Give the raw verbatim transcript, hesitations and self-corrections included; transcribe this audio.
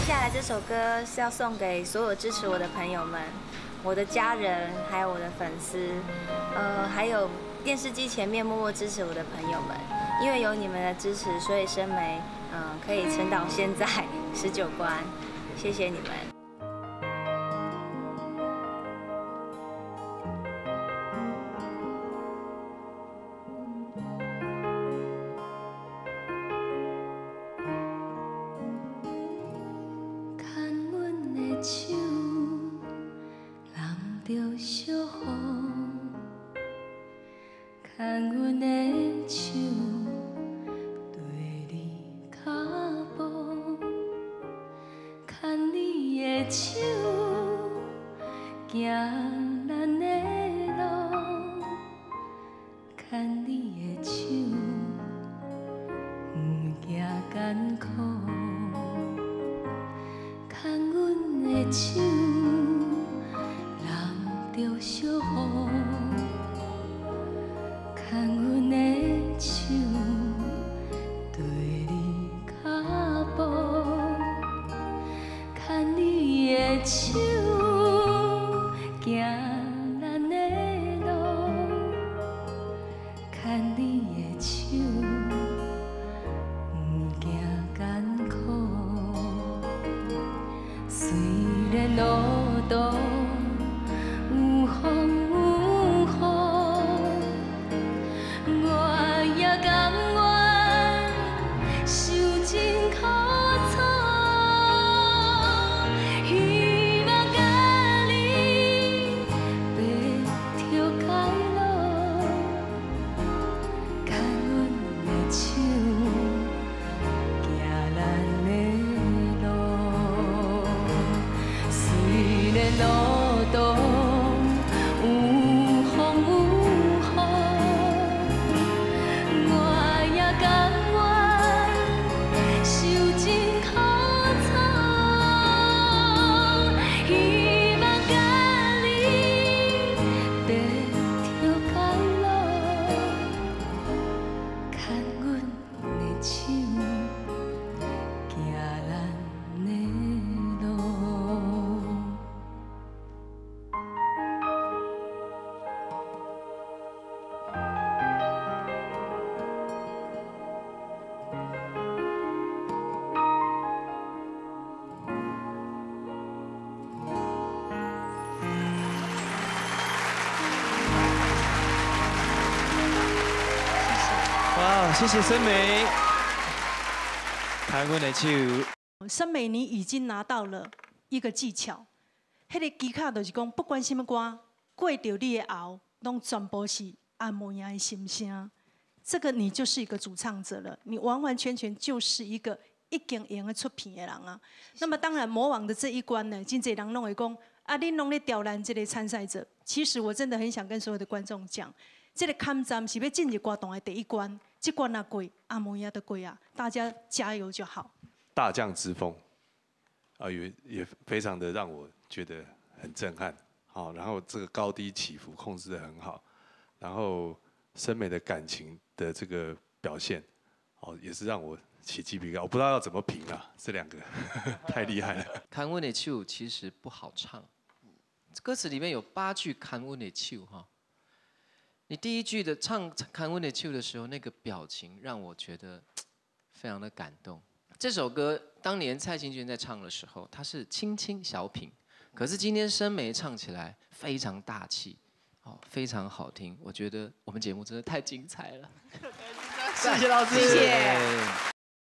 下来这首歌是要送给所有支持我的朋友们，我的家人，还有我的粉丝，呃，还有电视机前面默默支持我的朋友们。因为有你们的支持，所以生梅，嗯、呃，可以撑到现在十九关，谢谢你们。 牵阮的手，跟你脚步，牵你的手，行咱的路，牵你的手，不惊艰苦，牵阮的手，揽着小雨。 牵阮的手，对你脚步，牵你的手，行咱的路，牵你的手，不惊艰苦。虽然路途有风。 甘愿受尽苦楚，希望甲你白头偕老，牵阮的手，行咱的路。虽然路途。 哇，谢谢森美，弹阮的手。 森美，你已经拿到了一个技巧，迄、那个技巧就是讲，不管什么歌，过着你的喉，拢全部是按摩样的心声。这个你就是一个主唱者了，你完完全全就是一个已经演得出片的人啊。那么当然，魔王的这一关呢，真侪人拢会讲，啊，恁拢咧刁难这类参赛者。其实我真的很想跟所有的观众讲。 这个坎站是要进入歌坛的第一关，这关啊过，阿摩亚的过啊，大家加油就好。 大将之风，啊也也非常的让我觉得很震撼，好，然后这个高低起伏控制得很好，然后森美的感情的这个表现，哦也是让我起鸡皮疙瘩，我不知道要怎么评啊，这两个太厉害了。 看阮的手其实不好唱，歌词里面有八句看阮的手哈。 你第一句的唱《看阮的手》的时候，那个表情让我觉得非常的感动。这首歌当年蔡幸娟在唱的时候，它是轻轻小品，可是今天森美唱起来非常大气，哦，非常好听。我觉得我们节目真的太精彩了。 谢谢老师， 谢谢。